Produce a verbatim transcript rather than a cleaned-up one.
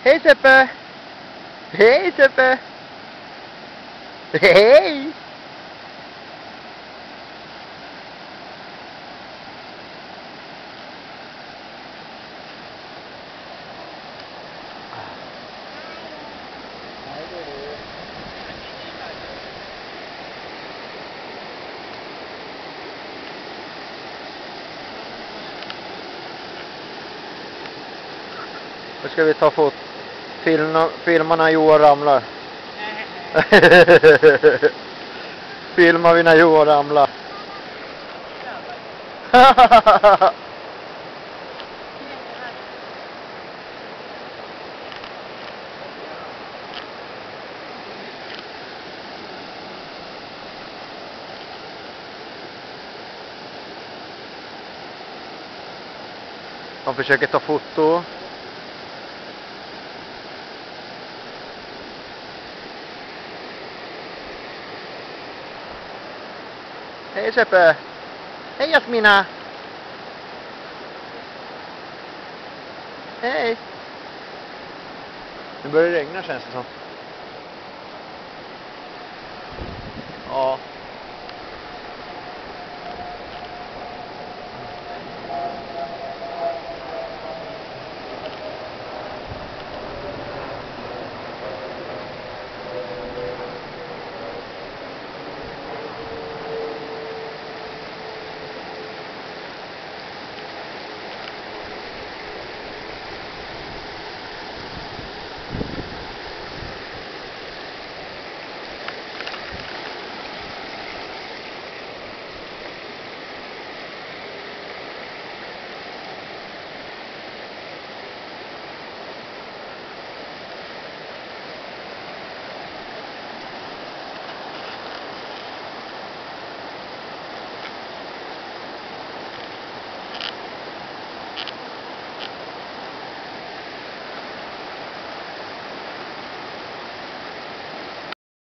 Hej Seppe! Hej Seppe! Hej! Nu ska vi ta fot filma, filma när Johan ramlar. Filma vi när Johan ramlar. De försöker ta foto. Hej Seppe! Hej Jasmina! Hej! Nu börjar det regna känns det som. Ja.